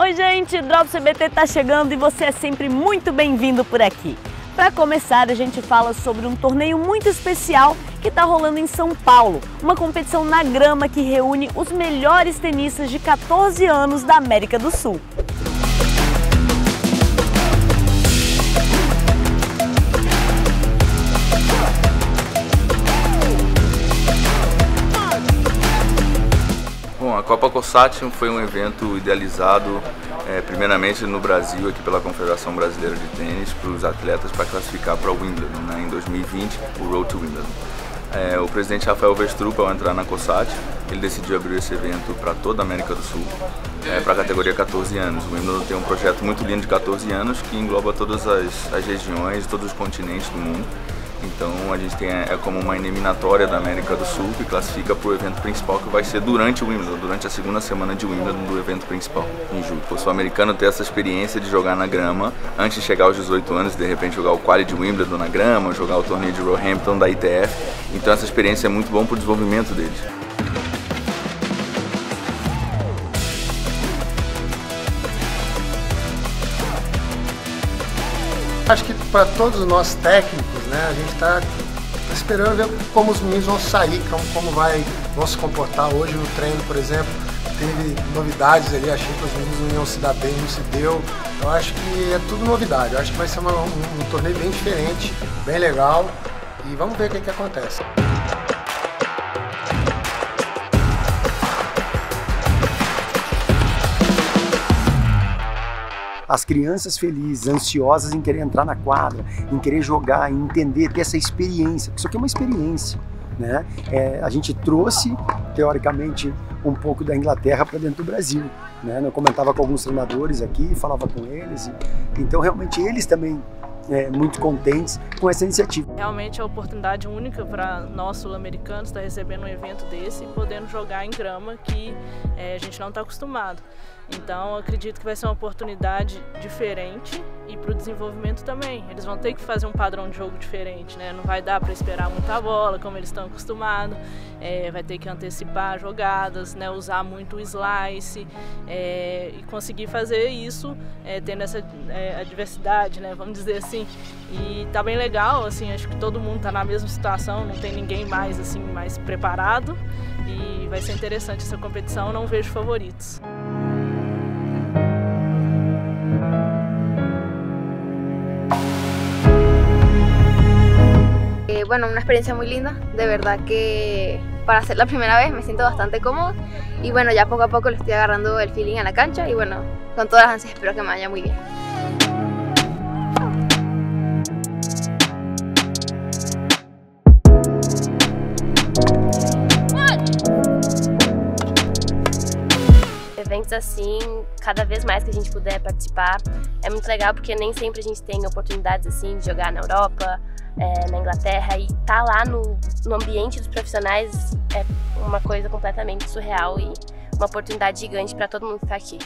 Oi gente, Drops CBT tá chegando e você é sempre muito bem-vindo por aqui. Para começar, a gente fala sobre um torneio muito especial que está rolando em São Paulo, uma competição na grama que reúne os melhores tenistas de 14 anos da América do Sul. Bom, a Copa COSAT foi um evento idealizado primeiramente no Brasil, aqui pela Confederação Brasileira de Tênis, para os atletas para classificar para o Wimbledon, né? Em 2020, o Road to Wimbledon. O presidente Rafael Westrup, ao entrar na COSAT, ele decidiu abrir esse evento para toda a América do Sul, para a categoria 14 anos. O Wimbledon tem um projeto muito lindo de 14 anos que engloba todas as regiões, todos os continentes do mundo. Então a gente tem como uma eliminatória da América do Sul que classifica para o evento principal, que vai ser durante o Wimbledon, durante a segunda semana de Wimbledon do evento principal, em julho. O sul-americano ter essa experiência de jogar na grama antes de chegar aos 18 anos e de repente jogar o quali de Wimbledon na grama, jogar o torneio de Roehampton da ITF. Então essa experiência é muito bom para o desenvolvimento deles. Acho que para todos nós técnicos, né, a gente está esperando ver como os meninos vão sair, como vão se comportar. Hoje no treino, por exemplo, teve novidades ali, achei que os meninos não iam se dar bem, não se deu. Eu acho que é tudo novidade, eu acho que vai ser um torneio bem diferente, bem legal e vamos ver o que acontece. As crianças felizes, ansiosas em querer entrar na quadra, em querer jogar, em entender, ter essa experiência. Isso aqui é uma experiência, né? A gente trouxe, teoricamente, um pouco da Inglaterra para dentro do Brasil, né? Eu comentava com alguns treinadores aqui, falava com eles, então realmente eles também muito contentes com essa iniciativa. Realmente é uma oportunidade única para nós sul-americanos estar recebendo um evento desse e podendo jogar em grama que a gente não está acostumado. Então acredito que vai ser uma oportunidade diferente e para o desenvolvimento também. Eles vão ter que fazer um padrão de jogo diferente, né? Não vai dar para esperar muita bola como eles estão acostumados, vai ter que antecipar jogadas, né? Usar muito o slice e conseguir fazer isso tendo essa adversidade, né? Vamos dizer assim. E tá bem legal, assim, acho que todo mundo tá na mesma situação, não tem ninguém mais assim mais preparado e vai ser interessante essa competição, não vejo favoritos. Bueno, una experiencia muy linda, de verdad que para ser la primera vez me siento bastante cómoda y bueno, ya poco a poco le estoy agarrando el feeling a la cancha y bueno, con todas las ansias espero que me vaya muy bien. Eventos assim, cada vez mais que a gente puder participar, é muito legal porque nem sempre a gente tem oportunidades assim de jogar na Europa, na Inglaterra, e estar lá no ambiente dos profissionais é uma coisa completamente surreal e uma oportunidade gigante para todo mundo que está aqui.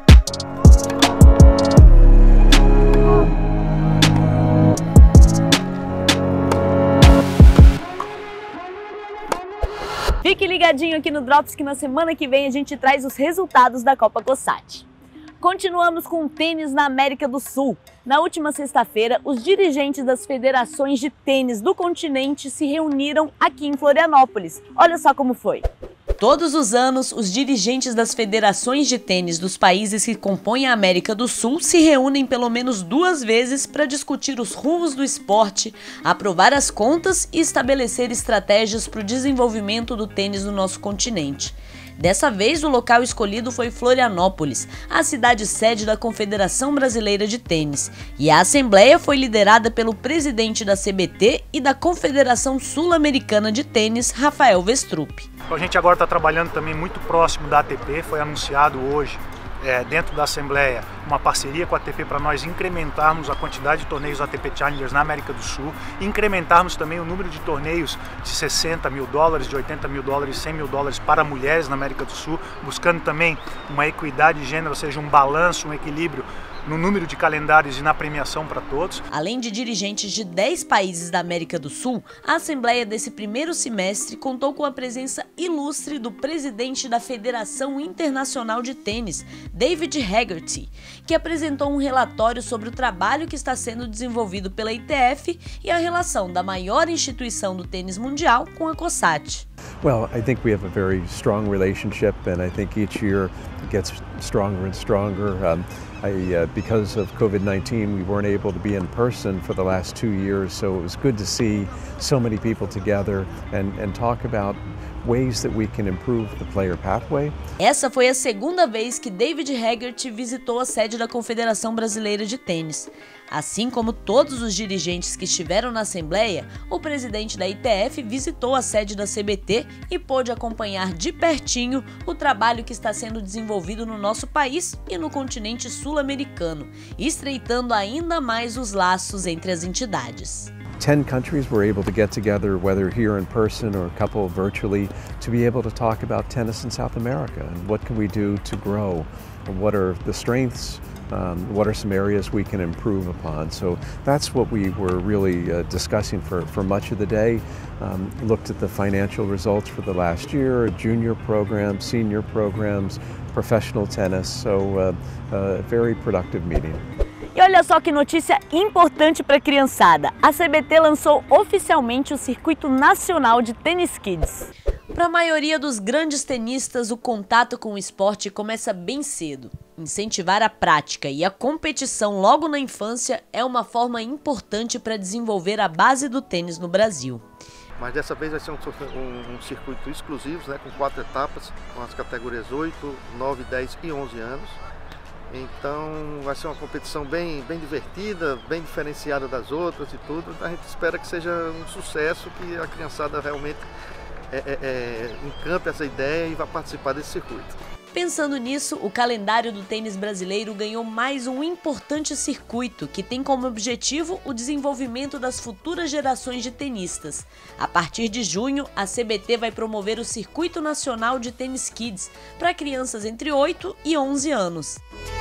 Fique ligadinho aqui no Drops que na semana que vem a gente traz os resultados da Copa COSAT. Continuamos com o tênis na América do Sul. Na última sexta-feira, os dirigentes das federações de tênis do continente se reuniram aqui em Florianópolis. Olha só como foi. Todos os anos, os dirigentes das federações de tênis dos países que compõem a América do Sul se reúnem pelo menos 2 vezes para discutir os rumos do esporte, aprovar as contas e estabelecer estratégias para o desenvolvimento do tênis no nosso continente. Dessa vez, o local escolhido foi Florianópolis, a cidade sede da Confederação Brasileira de Tênis, e a assembleia foi liderada pelo presidente da CBT e da Confederação Sul-Americana de Tênis, Rafael Westrup. A gente agora está trabalhando também muito próximo da ATP, foi anunciado hoje dentro da Assembleia uma parceria com a ATP para nós incrementarmos a quantidade de torneios ATP Challengers na América do Sul, incrementarmos também o número de torneios de 60 mil dólares, de 80 mil dólares, 100 mil dólares para mulheres na América do Sul, buscando também uma equidade de gênero, ou seja, um balanço, um equilíbrio no número de calendários e na premiação para todos. Além de dirigentes de 10 países da América do Sul, a Assembleia desse primeiro semestre contou com a presença ilustre do presidente da Federação Internacional de Tênis, David Hegarty, que apresentou um relatório sobre o trabalho que está sendo desenvolvido pela ITF e a relação da maior instituição do tênis mundial com a COSAT. Well, I think we have a very strong relationship, and I think each year it gets stronger and stronger. Because of COVID-19, we weren't able to be in person for the last 2 years, so it was good to see so many people together and talk about ways that we can improve the player pathway. Essa foi a segunda vez que David Hegarty visitou a sede da Confederação Brasileira de Tênis. Assim como todos os dirigentes que estiveram na Assembleia, o presidente da ITF visitou a sede da CBT e pôde acompanhar de pertinho o trabalho que está sendo desenvolvido no nosso país e no continente sul-americano, estreitando ainda mais os laços entre as entidades. 10 countries were able to get together, whether here in person or a couple virtually, to be able to talk about tennis in South America and what can we do to grow and what are the strengths, what are some areas we can improve upon. So that's what we were really discussing for much of the day. Looked at the financial results for the last year, junior programs, senior programs, professional tennis, so a very productive meeting. E olha só que notícia importante para a criançada. A CBT lançou oficialmente o Circuito Nacional de Tênis Kids. Para a maioria dos grandes tenistas, o contato com o esporte começa bem cedo. Incentivar a prática e a competição logo na infância é uma forma importante para desenvolver a base do tênis no Brasil. Mas dessa vez vai ser um circuito exclusivo, né, com 4 etapas, com as categorias 8, 9, 10 e 11 anos. Então vai ser uma competição bem divertida, bem diferenciada das outras e tudo. A gente espera que seja um sucesso, que a criançada realmente encampe essa ideia e vá participar desse circuito. Pensando nisso, o calendário do tênis brasileiro ganhou mais um importante circuito que tem como objetivo o desenvolvimento das futuras gerações de tenistas. A partir de junho, a CBT vai promover o Circuito Nacional de Tênis Kids para crianças entre 8 e 11 anos.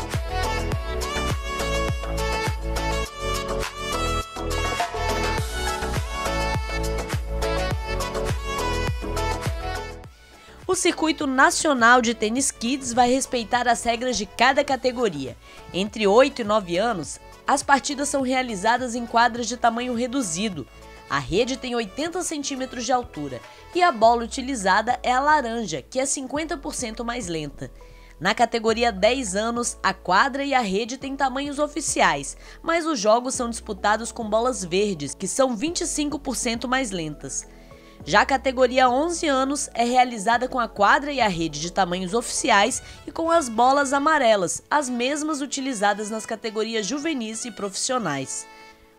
O Circuito Nacional de Tênis Kids vai respeitar as regras de cada categoria. Entre 8 e 9 anos, as partidas são realizadas em quadras de tamanho reduzido. A rede tem 80 centímetros de altura e a bola utilizada é a laranja, que é 50% mais lenta. Na categoria 10 anos, a quadra e a rede têm tamanhos oficiais, mas os jogos são disputados com bolas verdes, que são 25% mais lentas. Já a categoria 11 anos é realizada com a quadra e a rede de tamanhos oficiais e com as bolas amarelas, as mesmas utilizadas nas categorias juvenis e profissionais.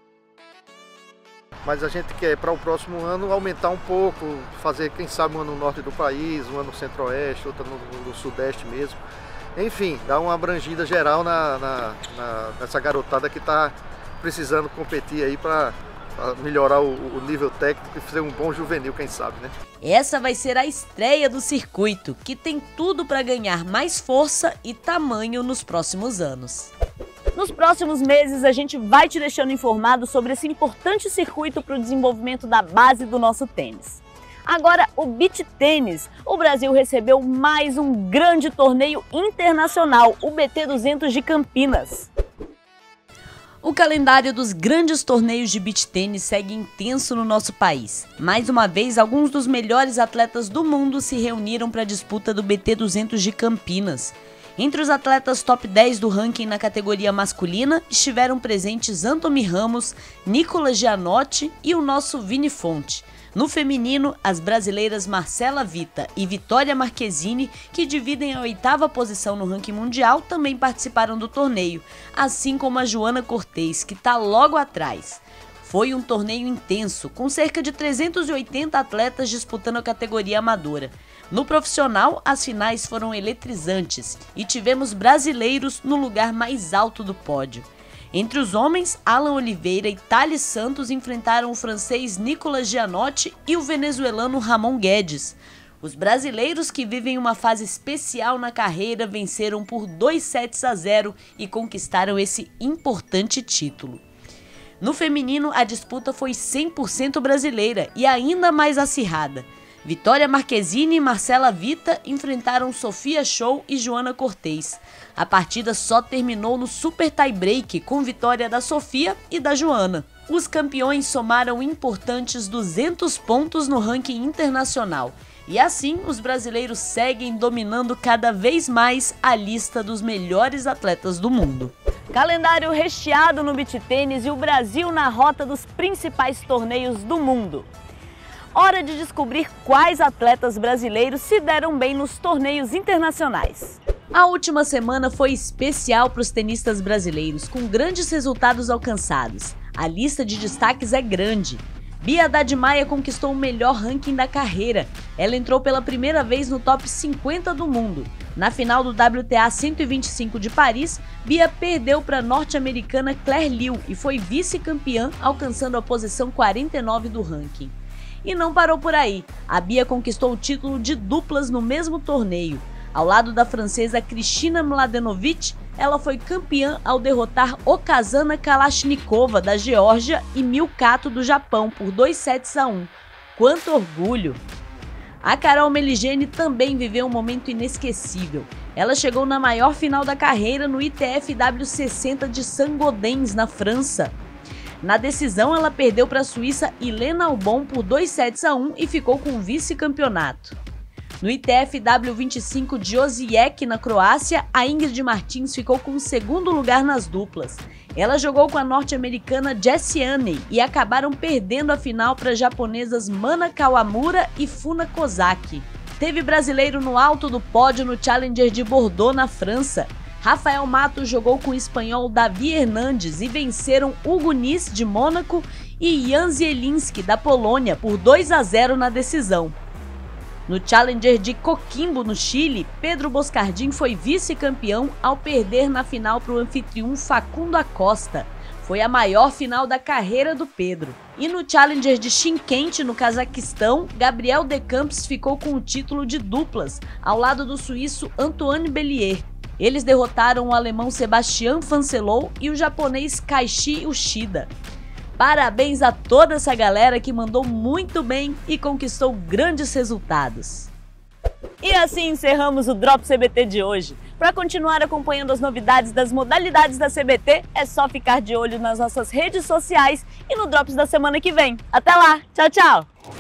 Mas a gente quer, para o próximo ano, aumentar um pouco, fazer, quem sabe, um ano no norte do país, um ano no centro-oeste, outro no sudeste mesmo. Enfim, dar uma abrangida geral nessa garotada que está precisando competir aí para melhorar o nível técnico e fazer um bom juvenil, quem sabe, né? Essa vai ser a estreia do circuito, que tem tudo para ganhar mais força e tamanho nos próximos anos. Nos próximos meses, a gente vai te deixando informado sobre esse importante circuito para o desenvolvimento da base do nosso tênis. Agora, o beach tênis. O Brasil recebeu mais um grande torneio internacional, o BT200 de Campinas. O calendário dos grandes torneios de beach tênis segue intenso no nosso país. Mais uma vez, alguns dos melhores atletas do mundo se reuniram para a disputa do BT200 de Campinas. Entre os atletas top 10 do ranking na categoria masculina, estiveram presentes Anthony Ramos, Nicolas Gianotti e o nosso Vini Fonte. No feminino, as brasileiras Marcela Vita e Vitória Marquezine, que dividem a 8ª posição no ranking mundial, também participaram do torneio, assim como a Joana Cortez, que está logo atrás. Foi um torneio intenso, com cerca de 380 atletas disputando a categoria amadora. No profissional, as finais foram eletrizantes e tivemos brasileiros no lugar mais alto do pódio. Entre os homens, Alan Oliveira e Thales Santos enfrentaram o francês Nicolas Gianotti e o venezuelano Ramon Guedes. Os brasileiros, que vivem uma fase especial na carreira, venceram por 2-0 e conquistaram esse importante título. No feminino, a disputa foi 100% brasileira e ainda mais acirrada. Vitória Marquezine e Marcela Vita enfrentaram Sofia Show e Joana Cortez. A partida só terminou no super tie-break, com vitória da Sofia e da Joana. Os campeões somaram importantes 200 pontos no ranking internacional. E assim, os brasileiros seguem dominando cada vez mais a lista dos melhores atletas do mundo. Calendário recheado no beach tênis e o Brasil na rota dos principais torneios do mundo. Hora de descobrir quais atletas brasileiros se deram bem nos torneios internacionais. A última semana foi especial para os tenistas brasileiros, com grandes resultados alcançados. A lista de destaques é grande. Bia Haddad Maia conquistou o melhor ranking da carreira. Ela entrou pela primeira vez no top 50 do mundo. Na final do WTA 125 de Paris, Bia perdeu para a norte-americana Claire Liu e foi vice-campeã, alcançando a posição 49 do ranking. E não parou por aí. A Bia conquistou o título de duplas no mesmo torneio. Ao lado da francesa Kristina Mladenovic, ela foi campeã ao derrotar Okazana Kalashnikova, da Geórgia, e Miu Kato, do Japão, por 2-1. Quanto orgulho! A Carol Meligeni também viveu um momento inesquecível. Ela chegou na maior final da carreira no ITF W60 de Saint-Gaudens, na França. Na decisão, ela perdeu para a suíça Helena Albon por 2-1 e ficou com o vice-campeonato. No ITF W25 de Osijek, na Croácia, a Ingrid Martins ficou com o segundo lugar nas duplas. Ela jogou com a norte-americana Jessie Aney e acabaram perdendo a final para as japonesas Mana Kawamura e Funa Kozaki. Teve brasileiro no alto do pódio no Challenger de Bordeaux, na França. Rafael Matos jogou com o espanhol Davi Hernandes e venceram Hugo Nis, de Mônaco, e Jan Zielinski, da Polônia, por 2-0 na decisão. No Challenger de Coquimbo, no Chile, Pedro Boscardin foi vice-campeão ao perder na final para o anfitrião Facundo Acosta. Foi a maior final da carreira do Pedro. E no Challenger de Chimkent, no Cazaquistão, Gabriel Decampes ficou com o título de duplas, ao lado do suíço Antoine Bellier. Eles derrotaram o alemão Sebastian Fancelou e o japonês Kaishi Uchida. Parabéns a toda essa galera que mandou muito bem e conquistou grandes resultados. E assim encerramos o Drop CBT de hoje. Para continuar acompanhando as novidades das modalidades da CBT, é só ficar de olho nas nossas redes sociais e no Drops da semana que vem. Até lá, tchau, tchau!